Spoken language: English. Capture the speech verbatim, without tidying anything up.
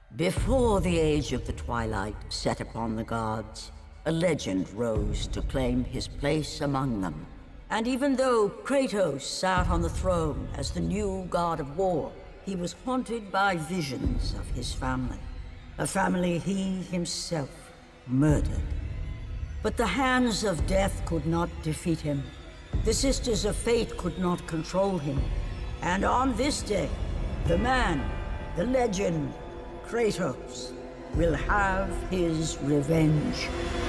Before the age of the twilight set upon the gods, a legend rose to claim his place among them. And even though Kratos sat on the throne as the new god of war, he was haunted by visions of his family. A family he himself murdered. But the hands of death could not defeat him. The Sisters of Fate could not control him. And on this day, the man, the legend, Kratos, will have his revenge.